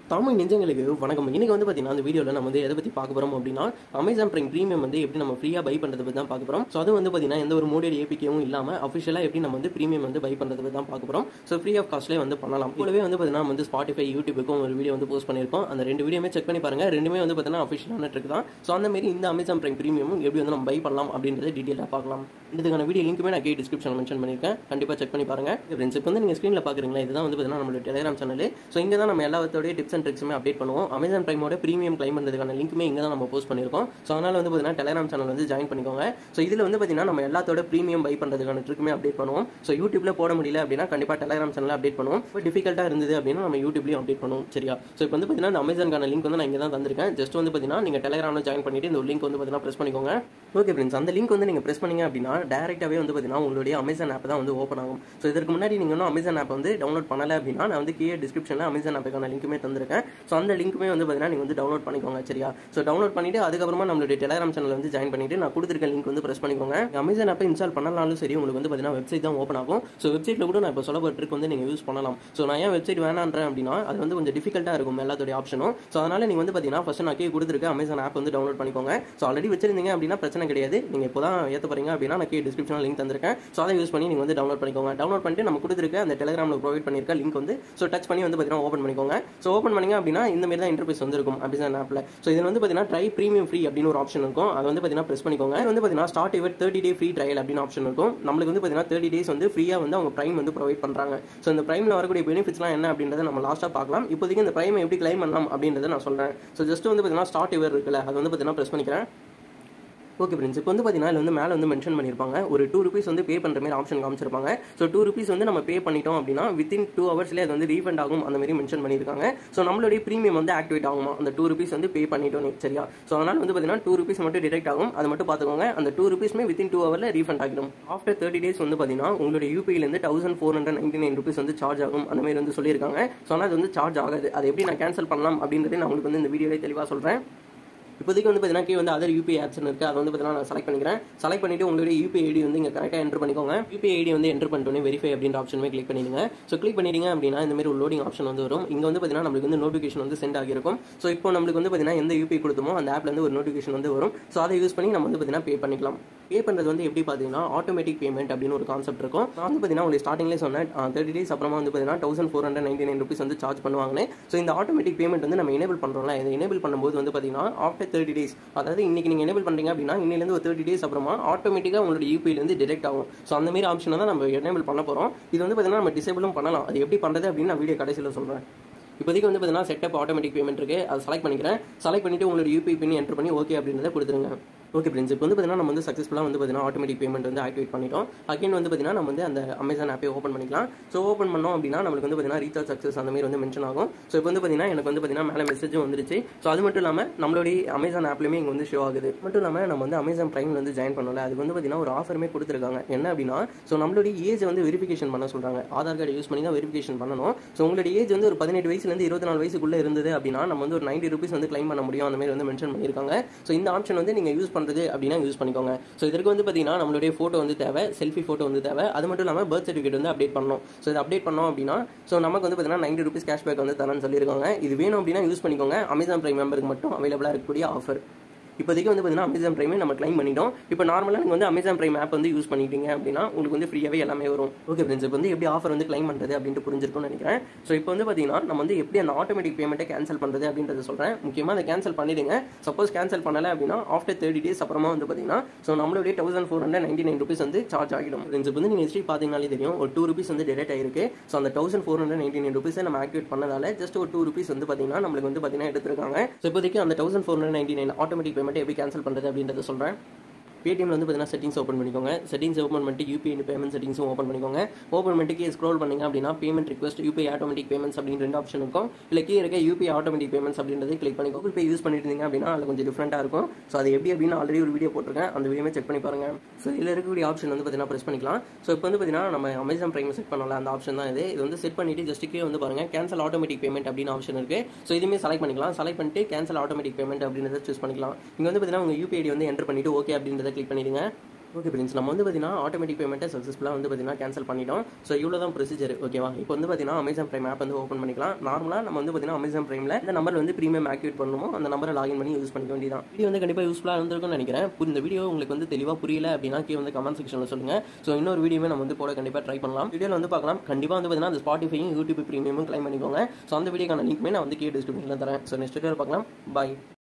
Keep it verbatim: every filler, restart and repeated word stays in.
தமிழ் நெஞ்சங்களுக்கு வணக்கம். இன்னைக்கு வந்து பார்த்தீங்கன்னா அந்த வீடியோவில் நம்ம வந்து எதை பற்றி பார்க்க போகிறோம் அப்படின்னா அமேசான் பிரைம் ப்ரீமியம் வந்து எப்படி நம்ம ஃப்ரீயாக பை பண்ணுறது பற்றி தான் பார்க்க போகிறோம். ஸோ அது வந்து பார்த்தீங்கன்னா எந்த ஒரு மோடியல் ஏபிகேவும் இல்லாமல் அஃபிஷியலாக எப்படி நம்ம வந்து ப்ரீமியம் வந்து பை பண்ணுறது பற்றி தான் பார்க்க போகிறோம். ஸோ ஃப்ரீ ஆஃப் காஸ்ட்லேயே வந்து பண்ணலாம். கூடவே வந்து பார்த்தீங்கன்னா நம்ம வந்து ஸ்பாட்டிஃபை யூடியூபுக்கும் ஒரு வீடியோ வந்து போஸ்ட் பண்ணியிருக்கோம். அந்த ரெண்டு வீடியோமே செக் பண்ணி பாருங்கள். ரெண்டுமே வந்து பார்த்தீங்கன்னா அஃபிஷியலான ட்ரிக் தான். ஸோ அந்த மாதிரி இந்த அமேசான் பிரைம் ப்ரீமியமும் எப்படி வந்து நம்ம பை பண்ணலாம் அப்படின்றத டீட்டெயிலாக பார்க்கலாம். இதுக்கான வீடியோ லிங்க்குமே நான் கே டிஸ்கிரிப்ஷன் மென்ஷன் பண்ணியிருக்கேன். கண்டிப்பாக செக் பண்ணி பாருங்க. ஃப்ரெண்ட்ஸ், இப்போ வந்து நீங்கள் ஸ்க்ரீனில் பார்க்குறீங்களா, இதுதான் வந்து பார்த்தீங்கன்னா நம்மளோட டெலிகிராம் சேனல். ஸோ இங்கே தான் நம்ம எல்லாத்தோடைய டிப்ஸ் அண்ட் ட்ரிக்ஸுமே அப்டேட் பண்ணுவோம். அமேசான் பிரைமோட ப்ரீமியம் கிளைம் பண்ணுறதுக்கான லிங்க்குமே இங்கே தான் நம்ம போஸ்ட் பண்ணியிருக்கோம். ஸோ அதனால் வந்து பார்த்தீங்கன்னா டெலிகிராம் சேனல் வந்து ஜாயின் பண்ணிக்கோங்க. ஸோ இதில் வந்து பார்த்தீங்கன்னா நம்ம எல்லாத்தோட ப்ரீமியம் பை பண்ணுறதுக்கான ட்ரிக்குமே அப்டேட் பண்ணுவோம். ஸோ யூடியூப்ல போட முடியல அப்படின்னா கண்டிப்பாக டெலிகிராம் சேனல் அப்டேட் பண்ணுவோம். இப்போ டிஃபிகல்ட்டாக இருந்தது அப்படின்னா நம்ம யூடியூப்லேயும் அப்டேட் பண்ணுவோம். சரியா? ஸோ இப்போ வந்து பார்த்தீங்கன்னா இந்த அமேசான்கான லிங்க் வந்து நான் இங்கே தான் தந்திருக்கேன். ஜஸ்ட் வந்து பார்த்தீங்கன்னா நீங்கள் டெலிகிராமில் ஜாயின் பண்ணிட்டு இந்த ஒரு லிங்க் வந்து பார்த்தீங்கன்னா ப்ரெஸ் பண்ணிக்கோங்க. ஓகே ஃப்ரெண்ட்ஸ், அந்த லிங்க் வந்து நீங்கள் ப்ரெஸ் பண்ணீங்க அப்படின்னா டேரெக்டாகவே வந்து பார்த்தீங்கன்னா உங்களுடைய அமேசான் ஆப் தான் வந்து ஓப்பன் ஆகும். ஸோ இதற்கு முன்னாடி நீங்கள் இன்னும் அமேசான் ஆப் வந்து டவுன்லோட் பண்ணலை அப்படின்னா நான் வந்து கீழே டிஸ்கிரிப்ஷனில் அமேசான் ஆப்புக்கான லிங்க்குமே தந்திருக்கேன். ஸோ அந்த லிங்க்குமே வந்து பார்த்தீங்கன்னா நீங்கள் வந்து டவுன்லோட் பண்ணிக்கோங்க. சரியா? ஸோ டவுன்லோட் பண்ணிட்டு அதுக்கப்புறமா நம்மளுடைய டெலிகிராம் சேனல் வந்து ஜாயின் பண்ணிட்டு நான் கொடுத்துருக்க லிங்க் வந்து ப்ரெஸ் பண்ணிக்கோங்க. அமேசான் ஆப்பை இன்ஸ்டால் பண்ணலாலும் சரி, உங்களுக்கு வந்து பார்த்தீங்கன்னா வெப்சைட் தான் ஓப்பன் ஆகும். ஸோ வெப்சைட்டில் கூட நான் இப்போ சொல்ல ட்ரிக் வந்து நீங்கள் யூஸ் பண்ணலாம். ஸோ நான் ஏன் வெப்சைட் வேணான்றேன் அப்படின்னா அது வந்து கொஞ்சம் டிஃபிகல்ட்டாக இருக்கும் எல்லாத்தோடைய ஆப்ஷனும். ஸோ அதனால் நீங்கள் வந்து பார்த்தீங்கன்னா ஃபஸ்ட் நான் கீழே கொடுத்துருக்க அமேசான் ஆப் வந்து டவுன்லோட் பண்ணிக்கோங்க. ஸோ ஆல்ரெடி வச்சிருந்தீங்க அப்படின்னா பிரச்சனை கிடையாது. நீங்கள் இப்போ தான் ஏற்ற போறீங்க அப்படின்னா நான் கீழே டிஸ்கிரிப்ஷனில் லிங்க் தந்திருக்கேன். ஸோ அதை யூஸ் பண்ணி நீங்கள் வந்து டவுன்லோட் பண்ணிக்கோங்க. டவுன்லோட் பண்ணிட்டு நம்ம கொடுத்துருக்க அந்த டெலிகிராமில் ப்ரொவைட் பண்ணியிருக்க லிங்க் வந்து ஸோ டச் பண்ணி வந்து பார்த்தீங்கன்னா ஓப்பன் பண்ணிக்கோங்க. ஸோ ஓப்பன் பண்ணிங்க அப்படின்னா இந்த மாதிரி தான் இன்டர்ஃபேஸ் வந்துருக்கும் அமேசான் ஆப்பில். ஸோ இதில் வந்து பார்த்தீங்கன்னா ட்ரை ப்ரீமியம் ஃப்ரீ அப்படின்னு ஒரு ஆப்ஷன் இருக்கும். அது வந்து பார்த்தீங்கன்னா ப்ரெஸ் பண்ணிக்கோங்க. இது வந்து பார்த்தீங்கன்னா start your thirty day free trial அப்படின்னு ஆப்ஷன் இருக்கும். நம்மளுக்கு வந்து பார்த்தீங்கன்னா தேர்ட்டி டேஸ் வந்து ஃப்ரீயாக வந்து அவங்க பிரைம் வந்து ப்ரொவைட் பண்ணுறாங்க. ஸோ இந்த பிரைமில் வரக்கூடிய பெனிஃபிட்ஸ்லாம் என்ன அப்படின்றத நம்ம லாஸ்ட்டாக பார்க்கலாம். இப்போதைக்கு இந்த பிரைமை எப்படி கிளைம் பண்ணலாம் அப்படின்றத நான் சொல்கிறேன். ஸோ ஜஸ்ட் வந்து பார்த்தீங்கன்னா ஸ்டார்ட் யுவர் இருக்குல்ல, அது வந்து பார்த்தீங்கன்னா ப்ரெஸ் பண்ணிக்கிறேன். ஓகே ஃப்ரெண்ட்ஸ், இப்போ வந்து பார்த்தீங்கன்னா இதில் வந்து மேலே வந்து மென்ஷன் பண்ணியிருப்பாங்க ஒரு டூ ருபீஸ் வந்து பே பண்ணுற மாதிரி ஆப்ஷன் காமிச்சிருப்பாங்க. ஸோ டூ ருபீஸ் வந்து நம்ம பே பண்ணிட்டோம் அப்படின்னா வித்தின் டூ ஹவர்ஸ்லேயே அது வந்து ரீஃபண்ட் ஆகும் அந்த மாதிரி மென்ஷன் பண்ணியிருக்காங்க. ஸோ நம்மளுடைய ப்ரீமியம் வந்து ஆக்டிவேட் ஆகுமா அந்த டூ ருபீஸ் வந்து பே பண்ணிட்டோம். சரியா? ஸோ அதனால் வந்து பார்த்தீங்கன்னா டூ ருபீஸ் மட்டும் டிடெக்ட் ஆகும். அது மட்டும் பார்த்துக்கோங்க. அந்த டூ ருபீஸ்மே வித்தின் டூ ஹவரில் ரீஃபண்ட் ஆகிடும். ஆஃப்டர் தேர்ட்டி டேஸ் வந்து பார்த்தீங்கன்னா உங்களுடைய யூபிஐலேருந்து thousand four hundred ninety nine rupees வந்து சார்ஜ் ஆகும் அந்த மாதிரி வந்து சொல்லியிருக்காங்க. ஸோ ஆனால் அது வந்து சார்ஜ் ஆகாது. அது எப்படி நான் கேன்சல் பண்ணலாம் அப்படின்றத நான் உங்களுக்கு வந்து இந்த வீடியோவில் தெளிவாக சொல்கிறேன். இப்போதைக்கு வந்து பார்த்தீங்கன்னா கீழே வந்து அதர் யூபிஐ ஆப்ஷன் இருக்குது. அதை வந்து பார்த்தீங்கன்னா நான் செலக்ட் பண்ணிக்கிறேன். செலக்ட் பண்ணிட்டு உங்களுடைய யூபிஐ ஐடி வந்து இங்கே கரெக்டாக என்டர் பண்ணிக்கோங்க. யூபிஐ ஐடி வந்து என்டர் பண்ணிட்டோன்னே வெரிஃபை அப்படின்ற ஆப்ஷனுமே கிளிக் பண்ணிடுங்க. ஸோ கிளிக் பண்ணிட்டீங்க அப்படின்னா இந்த மாதிரி ஒரு லோடிங் ஆப்ஷன் வந்து வரும். இங்கே வந்து பார்த்தீங்கன்னா நம்மளுக்கு வந்து நோட்டிஃபிகேஷன் வந்து சென்ட் ஆகிருக்கும். ஸோ இப்போ நம்மளுக்கு வந்து பார்த்தீங்கன்னா எந்த யூபிஐ கொடுத்தோமோ அந்த ஆப்ல வந்து ஒரு நோட்டிஃபிகேஷன் வந்து வரும். ஸோ அதை யூஸ் பண்ணி நம்ம வந்து பார்த்தீங்கன்னா பே பண்ணிக்கலாம். பே பண்ணுறது வந்து எப்படி பார்த்தீங்கன்னா ஆட்டோமேட்டிக் பேமெண்ட் அப்படின்னு ஒரு கான்செப்ட் இருக்கும். நான் வந்து பார்த்தீங்கன்னா உங்களுக்கு ஸ்டார்டிங்லேயே சொன்னேன் தேர்ட்டி டேஸ் அப்புறமா வந்து பார்த்தீங்கன்னா thousand four hundred ninety nine rupees வந்து சார்ஜ் பண்ணுவாங்க. ஸோ இந்த ஆட்டோமேட்டிக் பேமெண்ட் வந்து நம்ம எனேபிள் பண்ணுறோம்ல, இதை எனேபிள் பண்ணும்போது வந்து பார்த்தீங்கன்னா ஆஃப்டர் தேர்ட்டி டேஸ், அதாவது இன்னைக்கு நீங்கள் எனேபிள் பண்ணுறீங்க அப்படின்னா இன்னிலேருந்து ஒரு தேர்ட்டி டேஸ் அப்புறமா ஆட்டோமேட்டிக்காக உங்களோட யூபிஐலேருந்து டிடெக்ட் ஆகும். ஸோ அந்த மாதிரி ஆப்ஷனை தான் நம்ம எனேபிள் பண்ண போகிறோம். இது வந்து பார்த்தீங்கன்னா நம்ம டிசேபிளும் பண்ணலாம். அது எப்படி பண்ணுறது அப்படின்னு நான் வீடியோ கடைசியில் சொல்கிறேன். இப்போதைக்கு வந்து பார்த்தீங்கன்னா செட்டப் ஆட்டோமேட்டிக் பேமெண்ட் இருக்குது. அதை செலக்ட் பண்ணிக்கிறேன். செலக்ட் பண்ணிவிட்டு உங்களோட யூபிஐ பின் என்டர் பண்ணி ஓகே அப்படின்றத கொடுத்துருங்க. ஓகே ஃப்ரெண்ட்ஸ், இப்போ வந்து பார்த்தீங்கன்னா நம்ம வந்து சக்ஸஸ்ஃபுல்லாக வந்து பார்த்தீங்கன்னா ஆட்டோமேட்டிக் பேமெண்ட் வந்து ஆக்டிவேட் பண்ணிட்டோம். அகைன் வந்து பார்த்தீங்கன்னா நம்ம வந்து அந்த அமேசான் ஆப்பை ஓப்பன் பண்ணிக்கலாம். ஸோ ஓப்பன் பண்ணோம் அப்படின்னா நம்மளுக்கு வந்து பார்த்தீங்கன்னா ரீசார்ஜ் சக்ஸஸ் அந்த மாதிரி வந்து மென்ஷன் ஆகும். ஸோ இப்போ வந்து பார்த்தீங்கன்னா எனக்கு வந்து பார்த்தீங்கன்னா மேலே மெசேஜும் வந்துருச்சு. ஸோ அது மட்டும் இல்லாமல் நம்மளுடைய அமேசான் ஆப்லேயுமே இங்கே வந்து ஷோ ஆகுது. மட்டும் இல்லாமல் நம்ம வந்து அமேசான் பிரைம் வந்து ஜாயின் பண்ணல, அதுக்கு வந்து பார்த்தீங்கன்னா ஒரு ஆஃபருமே கொடுத்துருக்காங்க. என்ன அப்படின்னா ஸோ நம்மளுடைய ஏஜ் வந்து வெரிஃபிகேஷன் பண்ண சொல்கிறாங்க. ஆதார் கார்டு யூஸ் பண்ணி தான் வெரிஃபிகேஷன் பண்ணணும். ஸோ உங்களுடைய ஏஜ் வந்து ஒரு பதினெட்டு வயசுலேருந்து இருபத்தி நாலு வயசுக்குள்ளே இருந்தது அப்படின்னா நம்ம வந்து ஒரு நைன்டி ருபீஸ் வந்து கிளைம் பண்ண முடியும் அந்த மாதிரி வந்து மென்ஷன் பண்ணியிருக்காங்க. ஸோ இந்த ஆப்ஷன் வந்து நீங்கள் யூஸ் பண்ணுறது அப்படின்னா யூஸ் பண்ணிக்கோங்க. ஸோ இதற்கு வந்து பார்த்தீங்கன்னா நம்மளுடைய ஃபோட்டோ வந்து தேவை, செல்ஃபி ஃபோட்டோ வந்து தேவை. அது மட்டும் இல்லாமல் பர்த் சர்டிஃபிகேட் வந்து அப்டேட் பண்ணணும். ஸோ இதை அப்டேட் பண்ணோம் அப்படின்னா ஸோ நமக்கு வந்து பார்த்தீங்கன்னா நைன்டி ருபீஸ் கேஷ்பேக் வந்து தரேன்னு சொல்லியிருக்காங்க. இது வேணும் அப்படின்னா யூஸ் பண்ணிக்கோங்க. அமேசான் பிரைம் மெம்பருக்கு மட்டும் அவைலபிளாக இருக்கக்கூடிய ஆஃபர். இப்போதைக்கு வந்து பார்த்தீங்கன்னா அமேசான் பிரைமே நம்ம கிளைம் பண்ணிட்டோம். இப்போ நார்மலாக நீங்கள் வந்து அமேசான் பிரைம் ஆப் வந்து யூஸ் பண்ணிட்டீங்க அப்படின்னா உங்களுக்கு வந்து ஃப்ரீயாகவே எல்லாமே வரும். ஓகே ஃப்ரெண்ட்ஸ், இப்போ வந்து எப்படி ஆஃபர் வந்து கிளைம் பண்ணுறது அப்படின்ட்டு புரிஞ்சிருக்கும்னு நினைக்கிறேன். ஸோ இப்போ வந்து பார்த்தீங்கன்னா நம்ம வந்து எப்படி அந்த ஆட்டோமேட்டிக் பேமெண்ட்டை கேன்சல் பண்ணுறது அப்படின்றத சொல்கிறேன். முக்கியமாக அதை கேன்சல் பண்ணிடுங்க. சப்போஸ் கேன்சல் பண்ணலை அப்படின்னா ஆஃப்டர் தேர்ட்டி டேஸ் அப்புறமா வந்து பார்த்தீங்கன்னா ஸோ நம்மளுடைய thousand four hundred ninety nine rupees வந்து சார்ஜ் ஆகிடும். ஃப்ரெண்ட்ஸ், இப்போ வந்து நீங்கள் ஹிஸ்ட்ரி பார்த்தீங்கனாலே தெரியும் ஒரு டூ ருபீஸ் வந்து டெரெக்ட் ஆயிருக்கு. ஸோ அந்த thousand four hundred ninety nine ருபீஸை நம்ம ஆக்டிவேட் பண்ணதால ஜஸ்ட் ஒரு டூ ருபீஸ் வந்து பார்த்தீங்கன்னா நம்மளுக்கு வந்து பார்த்தீங்கன்னா எடுத்துருக்காங்க. ஸோ இப்போதைக்கு அந்த thousand four hundred ninety nine automatic payment எப்படி கேன்சல் பண்ணுறது அப்படின்றத சொல்கிறேன். பேடிஎம்ல வந்து பார்த்தீங்கன்னா செட்டிங்ஸ் ஓப்பன் பண்ணிக்கோங்க. செட்டிங்ஸ் ஓப்பன் பண்ணிட்டு யூபிஐ பேமெண்ட் செட்டிங்ஸும் ஓப்பன் பண்ணிக்கோங்க. ஓப்பன் பண்ணிட்டு ஸ்க்ரோல் பண்ணிங்க அப்படின்னா payment request UPI automatic payments அப்படின்னு ரெண்டு ஆப்ஷன் இருக்கும். இல்லை கீழே இருக்க யூபிஐ ஆட்டோமேட்டிக் பேமெண்ட்ஸ் அப்படின்றத கிளிக் பண்ணி கூகுள் பே யூஸ் பண்ணிட்டு இருந்தீங்க அப்படின்னா அதில் கொஞ்சம் டிஃப்ரெண்ட்டாக இருக்கும். ஸோ அது எப்படி அப்படின்னு ஆல்ரெடி ஒரு வீடியோ போட்டிருக்கேன். அந்த வீடியோமே செக் பண்ணி பாருங்க. ஸோ இதில் இருக்கக்கூடிய ஆப்ஷன் வந்து பார்த்தீங்கன்னா ப்ரெஸ் பண்ணிக்கலாம். ஸோ இப்போ வந்து பார்த்தீங்கன்னா நம்ம அமேசான் பிரைம் செட் பண்ணல அந்த ஆப்ஷன் தான் இது. இது வந்து செட் பண்ணிட்டு ஜஸ்ட் கீழே வந்து பாருங்க கேன்சல் ஆட்டோமேட்டிக் பேமெண்ட் அப்படின்னு ஆப்ஷன் இருக்கு. ஸோ இதுவுமே செலக்ட் பண்ணிக்கலாம். செலக்ட் பண்ணிட்டு கேன்சல் ஆட்டோமேட்டிக் பேமெண்ட் அப்படின்றத சூஸ் பண்ணிக்கலாம். இங்கே வந்து பார்த்தீங்கன்னா உங்கள் யூபிஐ ஐடி வந்து என்டர் பண்ணிட்டு ஓகே அப்படின்றத கிளிக் பண்ணிடுங்க. ஓகே ஃப்ரெண்ட்ஸ், நம்ம வந்து பார்த்தீங்கன்னா ஆட்டோமேட்டிக் பேமெண்ட்டை சக்ஸஸ்ஃபுல்லாக வந்து பார்த்தீங்கன்னா கேன்சல் பண்ணிட்டோம். ஸோ இவ்வளோ தான் ப்ரொசீஜர். ஓகேவா? இப்போ வந்து பார்த்தீங்கன்னா அமேசான் பிரைம் ஆப் வந்து ஓப்பன் பண்ணிக்கலாம். நார்மலாக நம்ம வந்து பார்த்தீங்கன்னா அமேசான் பிரைமில் இந்த நம்பர் வந்து ப்ரீமியம் ஆக்டிவேட் பண்ணணுமோ அந்த நம்பரை லாகின் பண்ணி யூஸ் பண்ணிக்க வேண்டியதான். வீடியோ வந்து கண்டிப்பாக யூஸ்ஃபுல்லாக இருந்திருக்கும்னு நினைக்கிறேன். இந்த வீடியோ உங்களுக்கு வந்து தெளிவாக புரியல அப்படின்னா கீழே வந்து கமெண்ட் செக்ஷனில் சொல்லுங்கள். ஸோ இன்னொரு வீடியோவே நம்ம வந்து போட கண்டிப்பாக ட்ரை பண்ணலாம். வீடியோவில் வந்து பார்க்கலாம். கண்டிப்பாக வந்து பார்த்தீங்கன்னா அந்த ஸ்பாட்டிஃபையும் யூடியூப் ப்ரீமியமும் கிளைம் பண்ணிக்கோங்க. ஸோ அந்த வீடியோக்கான லிங்க்மே நான் வந்து கீழே டிஸ்கிரிப்ஷனில் தரேன். ஸோ நெக்ஸ்ட் வீடியோ பார்க்கலாம். பாய்.